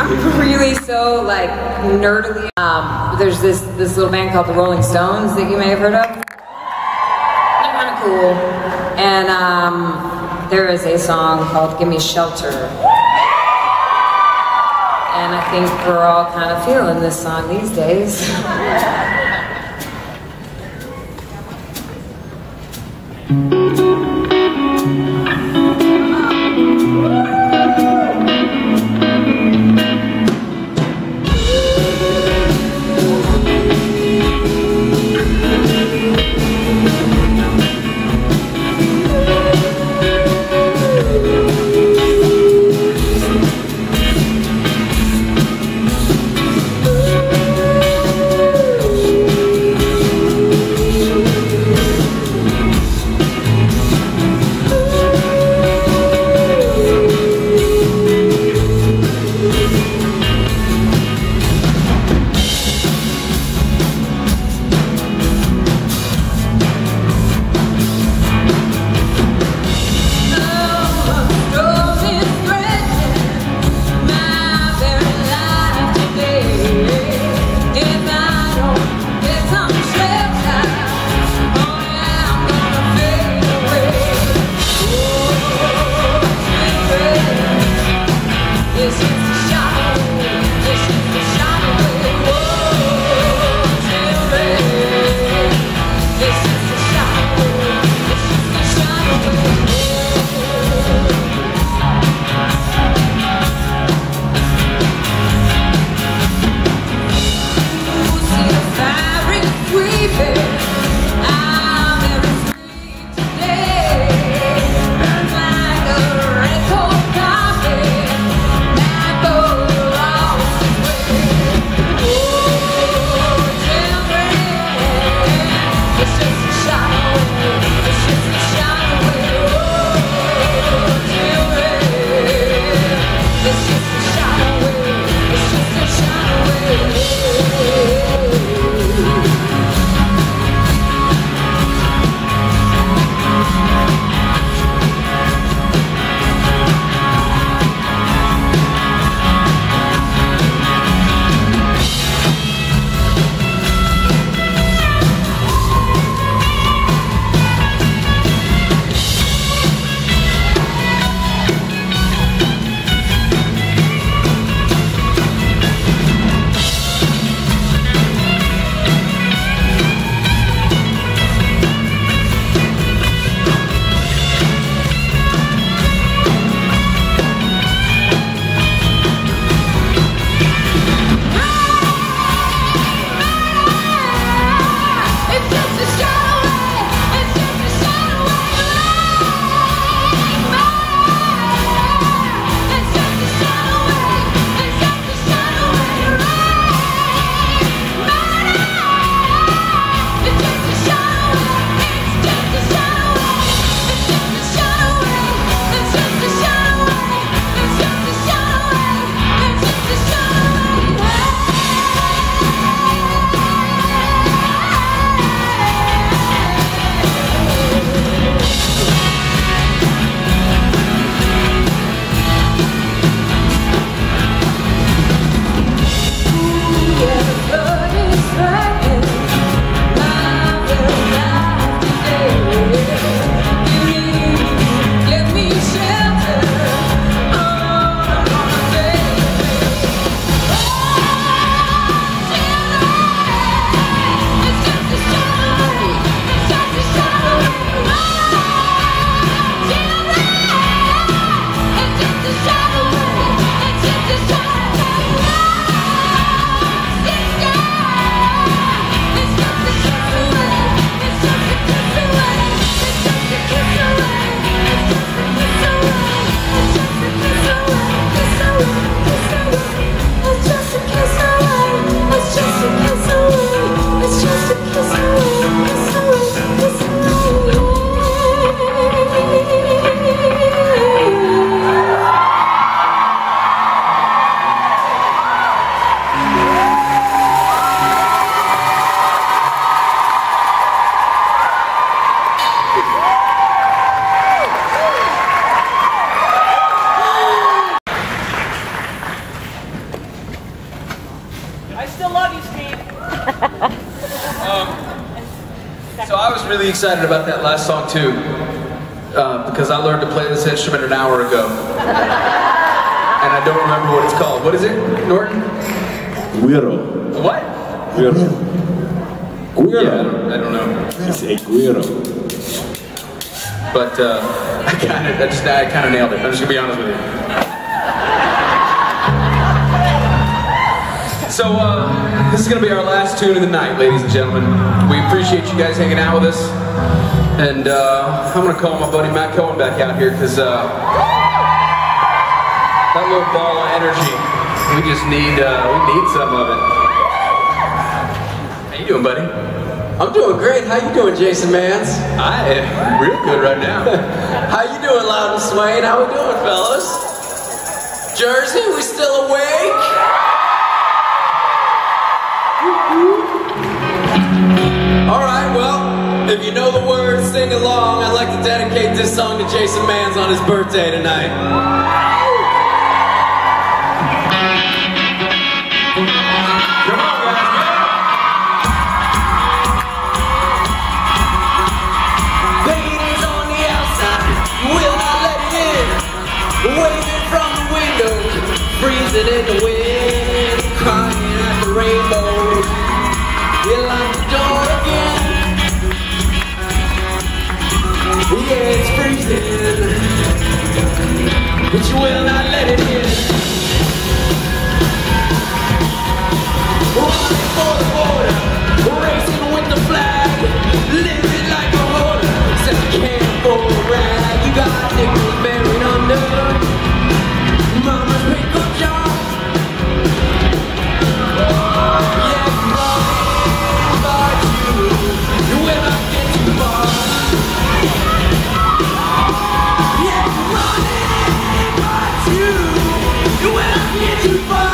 really so like nerdily. Um, there's this this little band called the Rolling Stones that you may have heard of. They're kind of cool, and um, there is a song called "Give Me Shelter," and I think we're all kind of feeling this song these days. Bye. still love you, Steve. Um, so I was really excited about that last song too, uh, because I learned to play this instrument an hour ago, and I don't remember what it's called. What is it, Norton? Guiro. What? Guiro. Guiro. Yeah, I don't, I don't know. It's a guiro. But uh, I kind of, I just, I kind of nailed it. I'm just gonna be honest with you. So uh, this is gonna be our last tune of the night, ladies and gentlemen. We appreciate you guys hanging out with us, and uh, I'm gonna call my buddy Matt Cohen back out here because uh, that little ball of energy, we just need, uh, we need some of it. How you doing, buddy? I'm doing great. How you doing, Jason Mans? I am real good right now. How you doing, Louden Swain? How we doing, fellas? Jersey, we still awake? All right, well, if you know the words, sing along. I'd like to dedicate this song to Jason Mans on his birthday tonight. Come on, guys. Ladies on the outside, will not let it in. Waving from the window, freezing in the wind, crying at the rainbow. You lock the door again. Yeah, it's freezing, but you will not let it in. Running for the border, racing with the flag, living like a hoarder, selling can for a rag. You got nickels buried under Mama's pickle jar. Yeah, you're running, but you, you will not get too far. Yeah, you're running, but you, you will not get too far.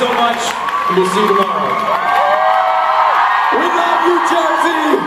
so much, and we'll see you tomorrow. We love you, Jersey!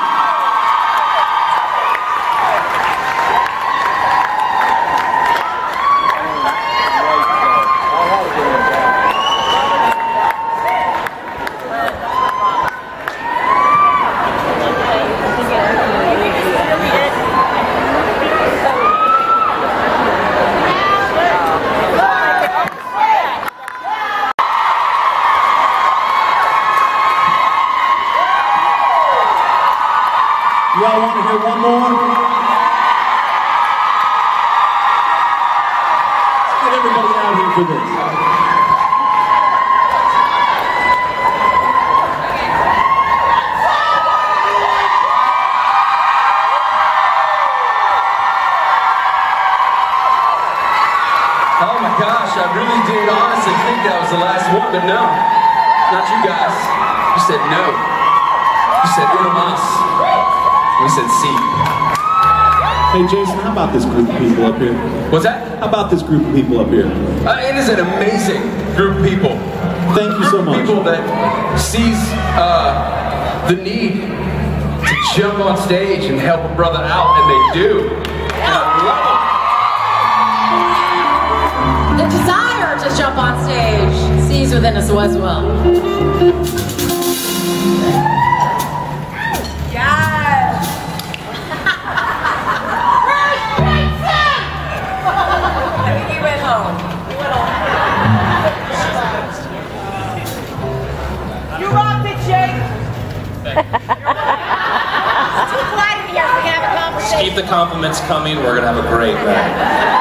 Y'all want to hear one more? Let's get everybody out here for this. Oh my gosh, I really did honestly think that was the last one, but no. Not you guys. You said no. You said uno mas. We said see. Hey Jason, how about this group of people up here? What's that? How about this group of people up here? Uh, it is an amazing group of people. Thank you so much. People that sees uh, the need to jump on stage and help a brother out, and they do. And I love The them. desire to jump on stage sees within us as well. Keep the compliments coming. We're gonna have a great night.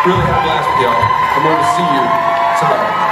Really had a blast with y'all. I'm going to see you tomorrow.